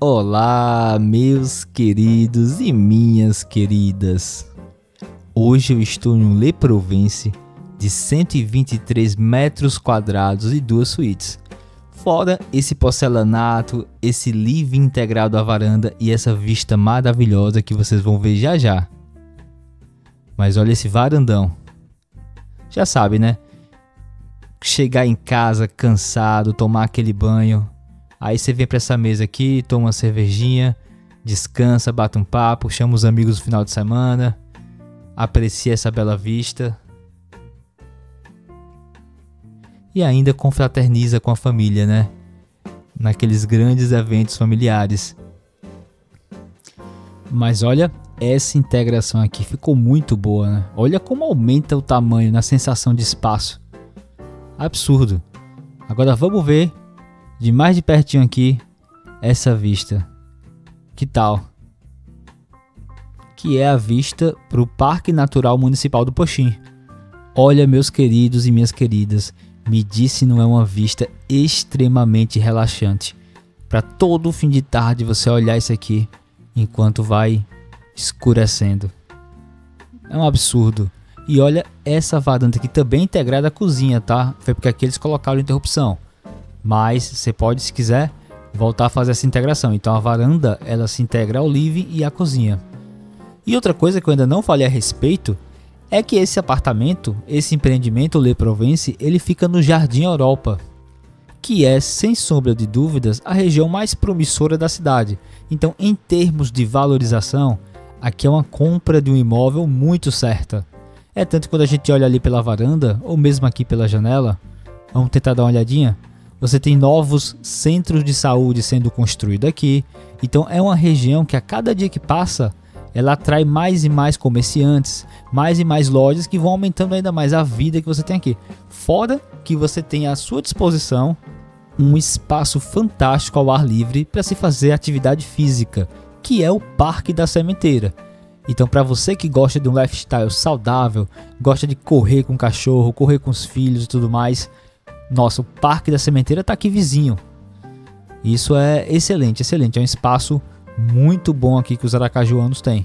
Olá, meus queridos e minhas queridas. Hoje eu estou em um Le Provence de 123 metros quadrados e 2 suítes. Fora esse porcelanato, esse living integrado à varanda e essa vista maravilhosa que vocês vão ver já já. Mas olha esse varandão. Já sabe, né? Chegar em casa cansado, tomar aquele banho. Aí você vem para essa mesa aqui, toma uma cervejinha, descansa, bate um papo, chama os amigos no final de semana, aprecia essa bela vista e ainda confraterniza com a família, né? Naqueles grandes eventos familiares. Mas olha, essa integração aqui ficou muito boa, né? Olha como aumenta o tamanho na sensação de espaço. Absurdo. Agora vamos ver de mais de pertinho aqui essa vista. Que tal? Que é a vista para o Parque Natural Municipal do Poxim. Olha, meus queridos e minhas queridas, me diz se não é uma vista extremamente relaxante. Para todo fim de tarde você olhar isso aqui enquanto vai escurecendo. É um absurdo. E olha essa varanda aqui também integrada à cozinha, tá? Foi porque aqui eles colocaram interrupção. Mas você pode, se quiser, voltar a fazer essa integração. Então a varanda, ela se integra ao living e à cozinha. E outra coisa que eu ainda não falei a respeito é que esse apartamento, esse empreendimento Le Provence, ele fica no Jardim Europa, que é, sem sombra de dúvidas, a região mais promissora da cidade. Então, em termos de valorização, aqui é uma compra de um imóvel muito certa. É tanto que quando a gente olha ali pela varanda, ou mesmo aqui pela janela, vamos tentar dar uma olhadinha. Você tem novos centros de saúde sendo construídos aqui. Então é uma região que a cada dia que passa, ela atrai mais e mais comerciantes, mais e mais lojas que vão aumentando ainda mais a vida que você tem aqui. Fora que você tem à sua disposição um espaço fantástico ao ar livre para se fazer atividade física, que é o Parque da Sementeira. Então, para você que gosta de um lifestyle saudável, gosta de correr com o cachorro, correr com os filhos e tudo mais, nossa, o Parque da Sementeira está aqui vizinho. Isso é excelente, excelente. É um espaço muito bom aqui que os aracajuanos têm.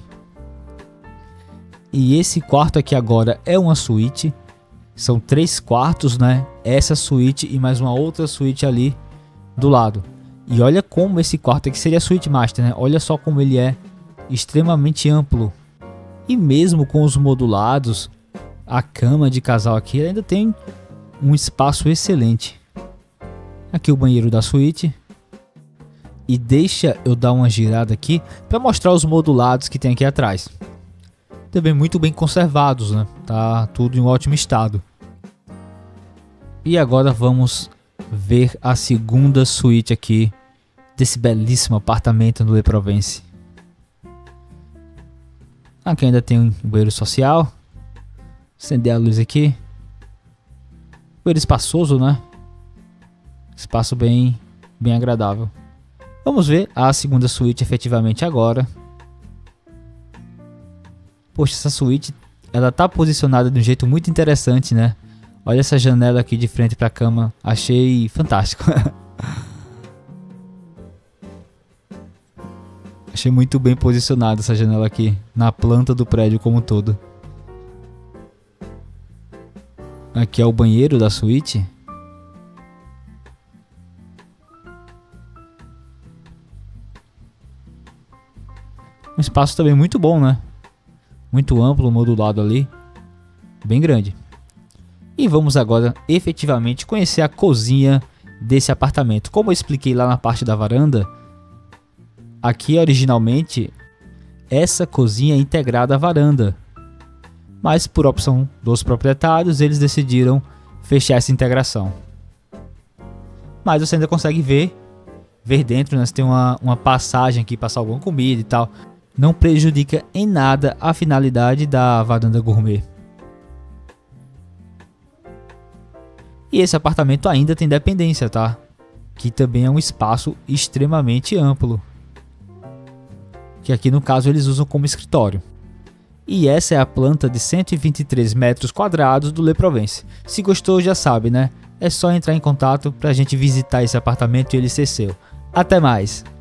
E esse quarto aqui agora é uma suíte. São 3 quartos, né? Essa suíte e mais uma outra suíte ali do lado. E olha como esse quarto aqui seria a suíte master, né? Olha só como ele é extremamente amplo. E mesmo com os modulados, a cama de casal aqui ainda tem um espaço excelente. Aqui o banheiro da suíte. E deixa eu dar uma girada aqui para mostrar os modulados que tem aqui atrás. Também muito bem conservados, né? Tá tudo em ótimo estado. E agora vamos ver a segunda suíte aqui desse belíssimo apartamento no Le Provence. Aqui ainda tem um banheiro social. Acender a luz aqui. Banheiro espaçoso, né? Espaço bem agradável. Vamos ver a segunda suíte efetivamente agora. Poxa, essa suíte, ela tá posicionada de um jeito muito interessante, né? Olha essa janela aqui de frente para a cama. Achei fantástico. Achei muito bem posicionada essa janela aqui na planta do prédio como um todo. Aqui é o banheiro da suíte. Um espaço também muito bom, né? Muito amplo, modulado ali. Bem grande. E vamos agora efetivamente conhecer a cozinha desse apartamento. Como eu expliquei lá na parte da varanda, aqui originalmente essa cozinha é integrada à varanda. Mas por opção dos proprietários, eles decidiram fechar essa integração. Mas você ainda consegue ver dentro, né? Você tem uma passagem aqui, passar alguma comida e tal. Não prejudica em nada a finalidade da varanda gourmet. E esse apartamento ainda tem dependência, tá? Que também é um espaço extremamente amplo. Que aqui no caso eles usam como escritório. E essa é a planta de 123 metros quadrados do Le Provence. Se gostou, já sabe, né? É só entrar em contato para a gente visitar esse apartamento e ele ser seu. Até mais!